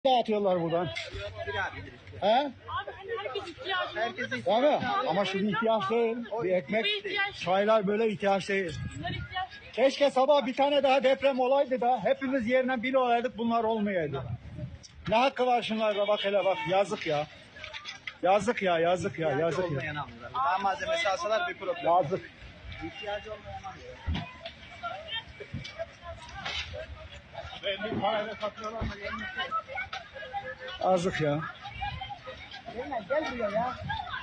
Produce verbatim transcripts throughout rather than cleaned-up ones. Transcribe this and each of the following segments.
dağıtıyorlar buradan. He? Abi hani herkes ihtiyacı Herkes Değil mi? Ama şu bir ihtiyaç değil. Bir ekmek, çaylar böyle ihtiyaç değil. bunlar ihtiyaç. Keşke sabah bir tane daha deprem olaydı da hepimiz yerine bir olaydık, bunlar olmayaydı. Ne hakkı var şunlarda, bak hele bak, yazık ya. Yazık ya, yazık ya, yazık ya. olmayan almıyorlar. Daha malzemesi alsalar bir problem. Yazık. İhtiyacı olmayan almıyor. Yazık ya. Gel buraya ya.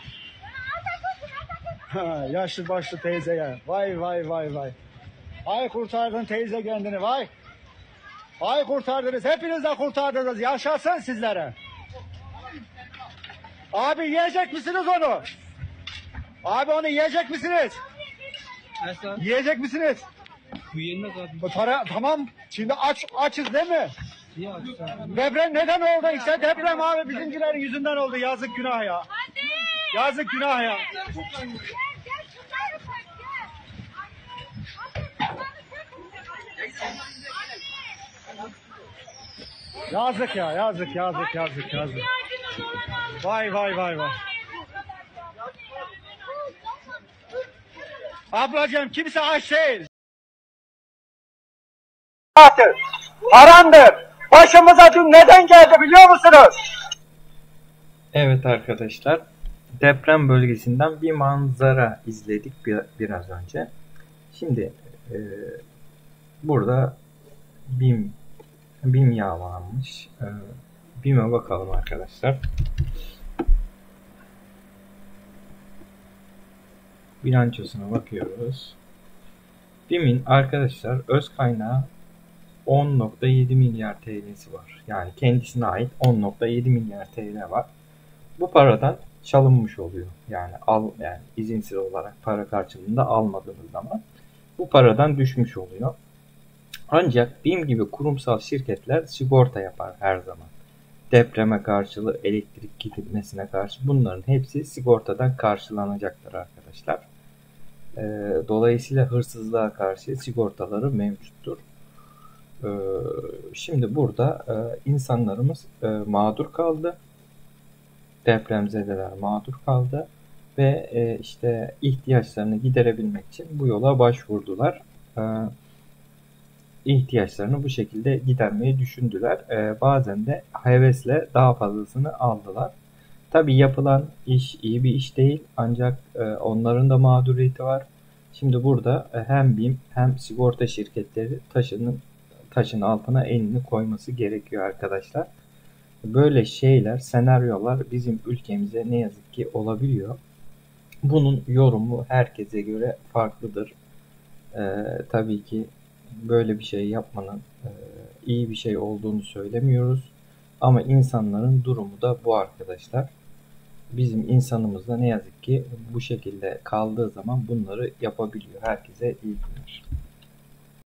Ha, yaşlı başlı teyze ya. Vay vay vay vay. Ay kurtardın teyze kendini, vay. Ay kurtardınız, hepiniz de kurtardınız. Yaşasın sizlere. Abi yiyecek misiniz onu? Abi onu yiyecek misiniz? Nasıl? Yiyecek misiniz? Bu yenmez abi. Bu para tamam. Şimdi aç açız değil mi? İyi abi. Deprem neden oldu? İşte deprem abi bizimkilerin yüzünden oldu. Yazık günah ya. Yazık günah ya. Yazık ya, yazık, yazık, yazık, yazık. Vay vay vay vay. Ablacığım kimse aç değil. Haramdır. Başımıza dün neden geldi biliyor musunuz? Evet arkadaşlar, deprem bölgesinden bir manzara izledik bir, biraz önce. Şimdi e, burada BİM BİM yağmalanmış. E, BİM'e bakalım arkadaşlar. Bilançosuna bakıyoruz. BİM'in arkadaşlar öz kaynağı on nokta yedi milyar T L'si var. Yani kendisine ait on nokta yedi milyar T L var. Bu paradan çalınmış oluyor. Yani al yani izinsiz olarak para karşılığında almadığınız zaman bu paradan düşmüş oluyor. Ancak BİM gibi kurumsal şirketler sigorta yapar her zaman. Depreme karşılığı, elektrik gitmesine karşı bunların hepsi sigortadan karşılanacaktır arkadaşlar. Ee, dolayısıyla hırsızlığa karşı sigortaları mevcuttur. Ee, şimdi burada e, insanlarımız e, mağdur kaldı. Depremzedeler mağdur kaldı ve e, işte ihtiyaçlarını giderebilmek için bu yola başvurdular. E, ihtiyaçlarını bu şekilde gidermeyi düşündüler. E, bazen de hevesle daha fazlasını aldılar. Tabii yapılan iş iyi bir iş değil, ancak e, onların da mağduriyeti var. Şimdi burada e, hem BİM hem sigorta şirketleri taşının taşın altına elini koyması gerekiyor arkadaşlar. Böyle şeyler, senaryolar bizim ülkemize ne yazık ki olabiliyor. Bunun yorumu herkese göre farklıdır. Ee, tabii ki böyle bir şey yapmanın e, iyi bir şey olduğunu söylemiyoruz. Ama insanların durumu da bu arkadaşlar. Bizim insanımız da ne yazık ki bu şekilde kaldığı zaman bunları yapabiliyor. Herkese iyi günler.